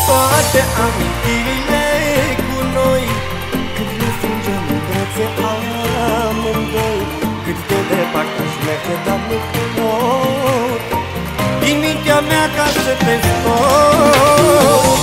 toate amintirile cu noi, când ne strângem în brațe amândoi. Cât de departe aș merge, dar nu pot din mintea mea ca să te scot.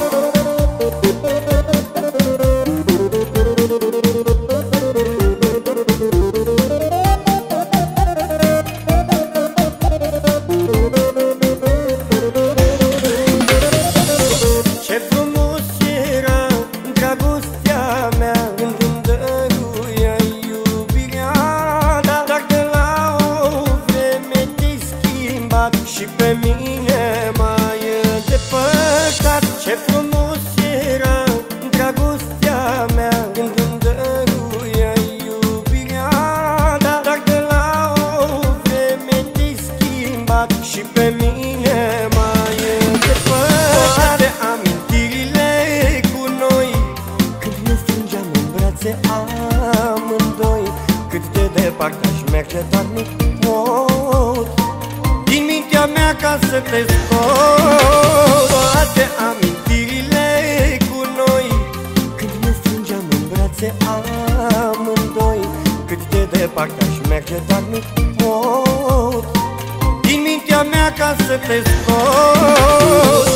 Și pe mine m-ai îndepărtat. Ce frumos era dragostea mea când îmi dăruiai iubirea, dar de la o vreme te-ai schimbat și pe mine m-ai îndepărtat. Toate amintirile cu noi, când ne strângeam în brațe amândoi. Cât de departe aș merge, dar nu pot din mintea mea ca să te scot. Toate amintirile cu noi, când ne strângeam în brațe amândoi. Cât de departe aș merge, dar nu pot din mintea mea ca să te scot.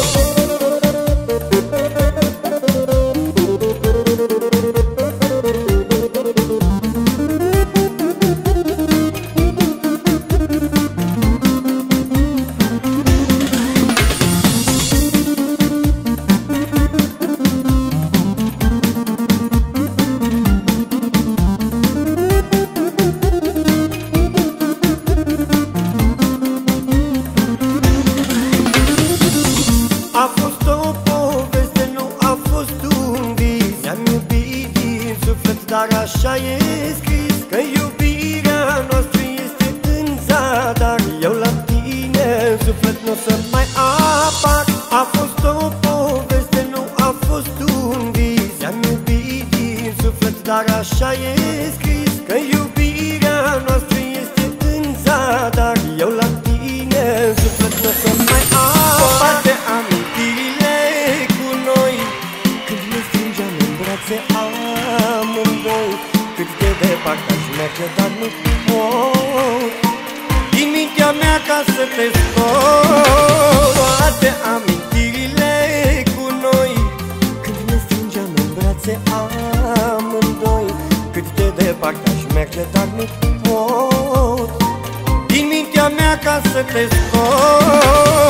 A fost o poveste, nu a fost un vis. Ne-am iubit din suflet, dar așa e scris, că iubirea noastră este în zadar. Eu la tine în suflet n-o să mai apar. A fost o poveste, nu a fost un vis. Ne-am iubit din suflet, dar așa e scris, că iubirea noastră este în zadar. Eu la tine în suflet n-o să mai apar. Toate amintirile cu noi, când ne strângeam în brațe amândoi. Cât de departe aș merge, dar nu pot din mintea mea ca să te scot. Toate amintirile cu noi, când ne strângeam în brațe amândoi. Cât de departe aș merge, dar nu pot din mintea mea ca să te scot.